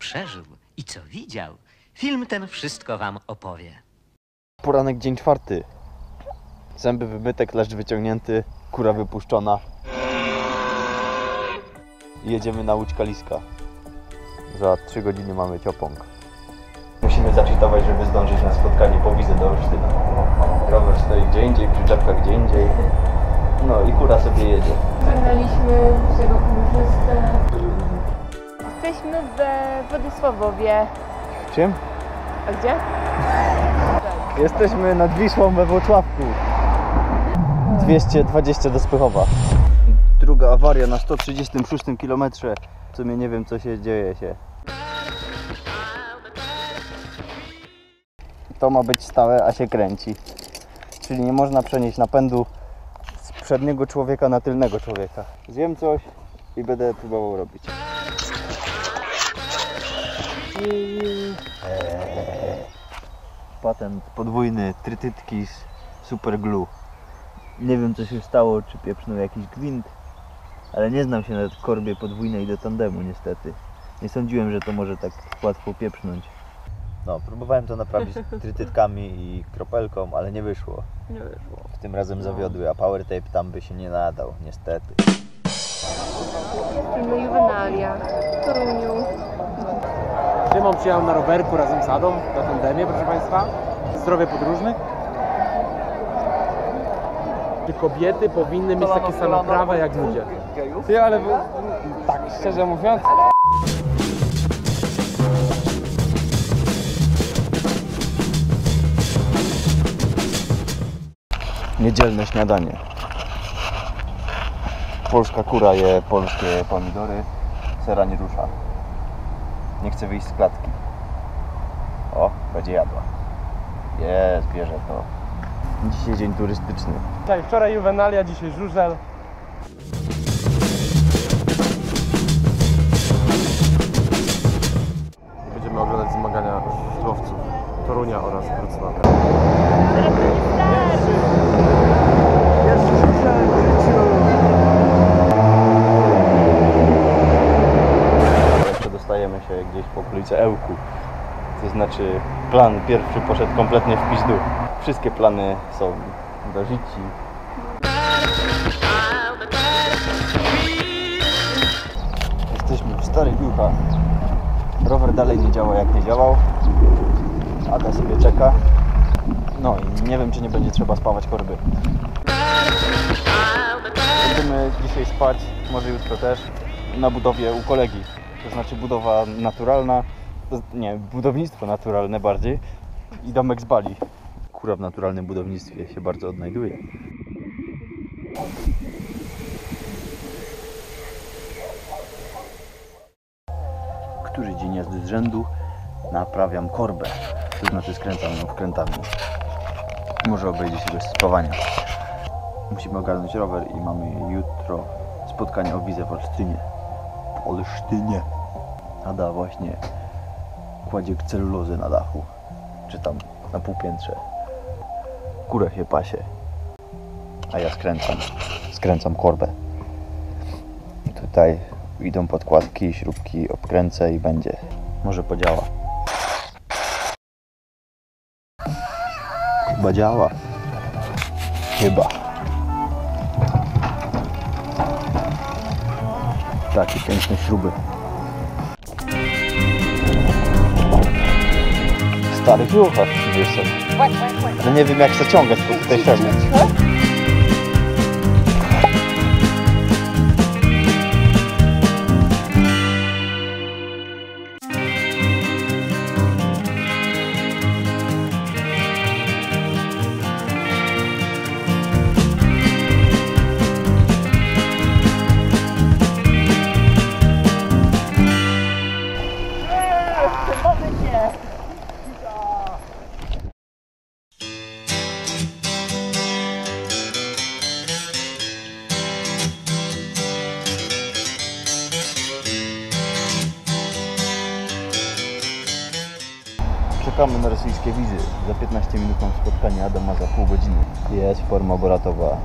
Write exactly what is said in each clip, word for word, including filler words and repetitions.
przeżył i co widział, film ten wszystko wam opowie. Poranek, dzień czwarty. Zęby wymyte, kleszcz wyciągnięty, kura wypuszczona. I jedziemy na Łódź Kaliska. Za trzy godziny mamy ciopąg. Musimy zaczytować, żeby zdążyć na spotkanie po wizę do Olsztyna. Rower stoi gdzie indziej, przyczepka gdzie indziej. No i kura sobie jedzie. Zagraliśmy tego kamerzystę. Jesteśmy we Władysławowie. W czym? A gdzie? Tak. Jesteśmy nad Wisłą we Włocławku. dwieście dwadzieścia do Spychowa. Druga awaria na sto trzydziestym szóstym kilometrze. W sumie nie wiem, co się dzieje się. To ma być stałe, a się kręci. Czyli nie można przenieść napędu z przedniego człowieka na tylnego człowieka. Zjem coś i będę próbował robić. Eee. Patent podwójny, trytytki z super glue. Nie wiem, co się stało, czy pieprznął jakiś gwint, ale nie znam się na korbie podwójnej do tandemu niestety. Nie sądziłem, że to może tak łatwo pieprznąć. No, próbowałem to naprawić trytytkami i kropelką, ale nie wyszło. Nie wyszło. W tym razem zawiodły, a power tape tam by się nie nadał, niestety. Jesteśmy Juvenalia w Toruniu. Szymon przyjechał na rowerku razem z Adą na tandemie, proszę Państwa. Zdrowie podróżnych. Czy kobiety powinny mieć takie same prawa jak ludzie? Ty, ale tak, szczerze mówiąc. Niedzielne śniadanie. Polska kura je polskie pomidory, sera nie rusza. Nie chce wyjść z klatki. O, będzie jadła. Jest, bierze to. Dzisiaj dzień turystyczny. Dzisiaj, wczoraj Juvenalia, dzisiaj żużel. Będziemy oglądać zmagania żużlowców Torunia oraz Wrocławia. Jeszcze dostajemy się gdzieś po okolicy Ełku. To znaczy plan pierwszy poszedł kompletnie w pizdu. Wszystkie plany są do życi. Jesteśmy w Starych Juchach. Rower dalej nie działa jak nie działał. Ada sobie czeka. No i nie wiem, czy nie będzie trzeba spawać korby. Będziemy dzisiaj spać, może jutro też, na budowie u kolegi. To znaczy budowa naturalna, to, nie, budownictwo naturalne bardziej i domek z Bali. Kura w naturalnym budownictwie się bardzo odnajduje. Któryś dzień jazdy z rzędu naprawiam korbę, to znaczy skręcam ją wkrętami. Może obejdzie się bez spawania. Musimy ogarnąć rower i mamy jutro spotkanie o wizę w Olsztynie. W Olsztynie. Ada właśnie kładzie celulozę na dachu, czy tam na półpiętrze. Kura się pasie, a ja skręcam, skręcam korbę. I tutaj idą podkładki, śrubki, obkręcę i będzie. Może podziała. Chyba działa. Chyba. Takie piękne śruby. W Starych Juchach gdzieś są. Ale nie wiem, jak zaciągać po tutaj szemu. Czekamy na rosyjskie wizy. Za piętnaście minut mam spotkanie, Adam ma za pół godziny. Jest forma obratowa.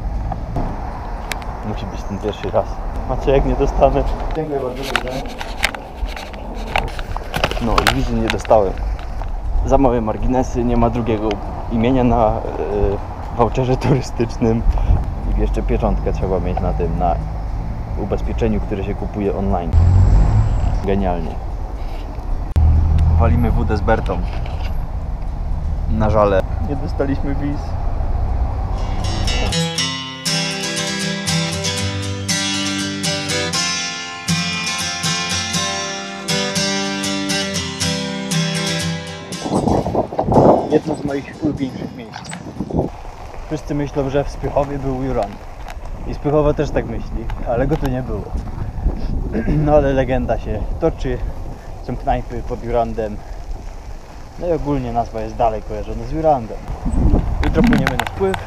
Musi być ten pierwszy raz. Macie, jak nie dostanę. Dziękuję bardzo. No i wizy nie dostałem. Za małe marginesy, nie ma drugiego imienia na yy, voucherze turystycznym. I jeszcze pieczątkę trzeba mieć na tym, na ubezpieczeniu, które się kupuje online. Genialnie. Walimy wódę z Bertą. Na żale. Nie dostaliśmy wiz. Jedno z moich ulubieńszych miejsc. Wszyscy myślą, że w Spychowie był Jurand. I Spychowa też tak myśli, ale go tu nie było. No ale legenda się toczy. Są knajpy pod Jurandem. No i ogólnie nazwa jest dalej kojarzona z Jurandem. Jutro płyniemy na spływ.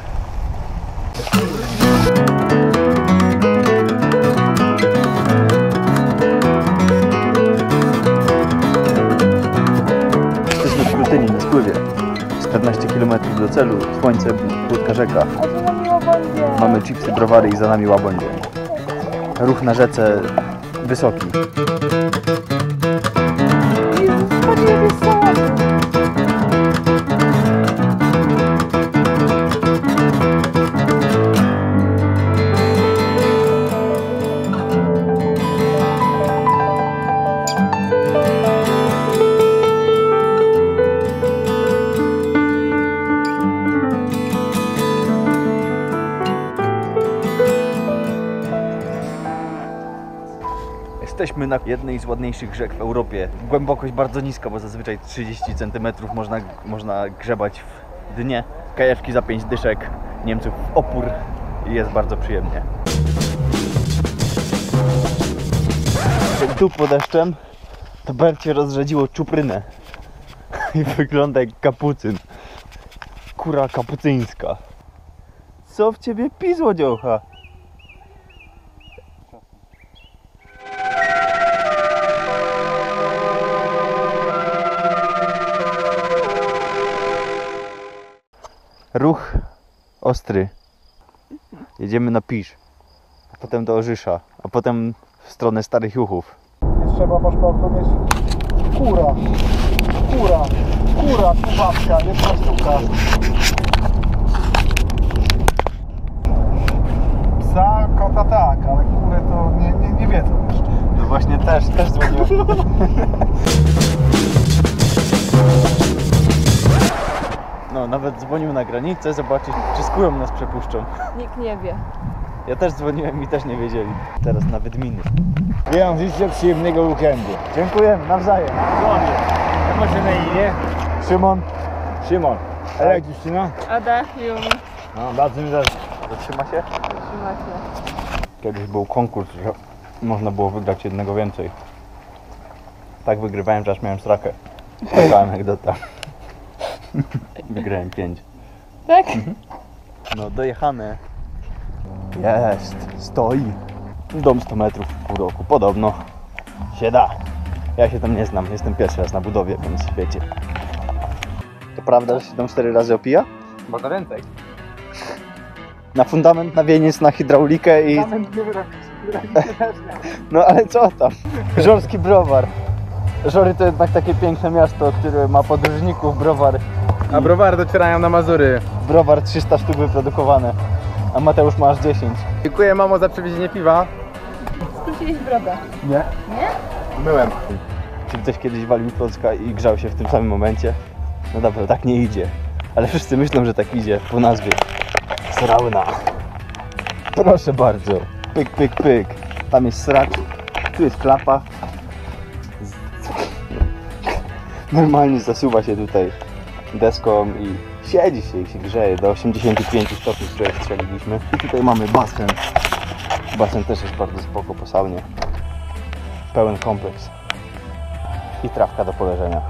Jesteśmy w Krutyni na spływie. czternaście kilometrów do celu, słońce, płytka rzeka. Mamy chipsy, browary i za nami łabędzie. Ruch na rzece wysoki. Jesteśmy na jednej z ładniejszych rzek w Europie. Głębokość bardzo niska, bo zazwyczaj trzydzieści centymetrów można, można grzebać w dnie. Kajewki za pięć dyszek, Niemców w opór i jest bardzo przyjemnie. Tu pod deszczem to Bercie rozrzedziło czuprynę i wygląda jak kapucyn. Kura kapucyńska. Co w ciebie pisło, dziołcha? Ruch ostry. Jedziemy na Pisz, a potem do Orzysza, a potem w stronę Starych Juchów. Nie trzeba paszportu mieć. Kura, kura, kura, tu babcia, jedna sztuka. Psa, kota tak, ale kurę to nie, nie, nie wiedzą jeszcze. No właśnie też, też dzwoniłem. No, nawet dzwonił na granicę, zobaczyć, czy z kurą nas przepuszczą. Nikt nie wie. Ja też dzwoniłem i też nie wiedzieli. Teraz na Wydminy. Ja wam życzę przyjemnego weekendu. Dziękujemy, nawzajem. Jak masz na imię? Szymon. Szymon. A jak dziewczyna? Ada, Jumi. No, bardzo mi zależy. Zatrzyma się? Trzyma się. Kiedyś był konkurs, że można było wygrać jednego więcej. Tak wygrywałem, że aż miałem srakę. Taka anegdota. Wygrałem pięć. Tak? No dojechane. Jest, stoi. Dom sto metrów w pół roku, podobno się da. Ja się tam nie znam, jestem pierwszy raz na budowie, więc wiecie. To prawda, że się tam cztery razy opija? Bo na ręce. Na fundament, na wieniec, na hydraulikę i... No ale co tam? Żorski browar. Żory to jednak takie piękne miasto, które ma podróżników, browar. A browary docierają na Mazury. Browar trzysta sztuk wyprodukowane, a Mateusz ma aż dziesięć. Dziękuję mamo za przywiezienie piwa. Skróciłeś brodę. Nie. Nie? Myłem. Czy ktoś kiedyś walił klocka i grzał się w tym samym momencie? No dobra, tak nie idzie. Ale wszyscy myślą, że tak idzie po nazwie. Sauna. Proszę bardzo. Pyk, pyk, pyk. Tam jest sracz. Tu jest klapa. Normalnie zasuwa się tutaj deską i siedzi się i się grzeje do osiemdziesięciu pięciu stopni, które strzeliliśmy. I tutaj mamy basen. Basen też jest bardzo spoko po saunie. Pełen kompleks. I trawka do poleżenia.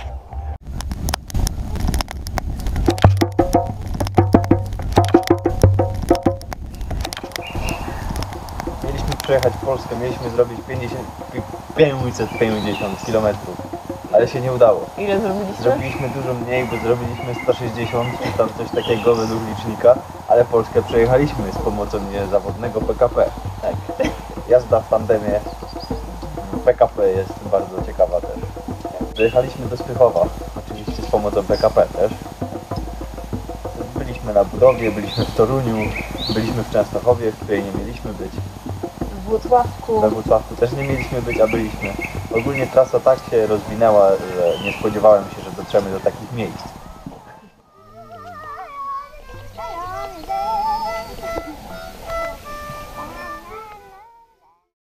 Mieliśmy przejechać Polskę, mieliśmy zrobić pięćdziesiąt, pięćset pięćdziesiąt kilometrów, ale się nie udało. Ile zrobiliście? Zrobiliśmy dużo mniej, bo zrobiliśmy sto sześćdziesiąt czy tam coś takiego według licznika, ale Polskę przejechaliśmy z pomocą niezawodnego P K P. Tak. Jazda w tandemie P K P jest bardzo ciekawa też. Dojechaliśmy do Spychowa, oczywiście z pomocą P K P też. Byliśmy na budowie, byliśmy w Toruniu, byliśmy w Częstochowie, w której nie mieliśmy być. W Włocławku. We Włocławku też nie mieliśmy być, a byliśmy. Ogólnie trasa tak się rozwinęła, że nie spodziewałem się, że dotrzemy do takich miejsc.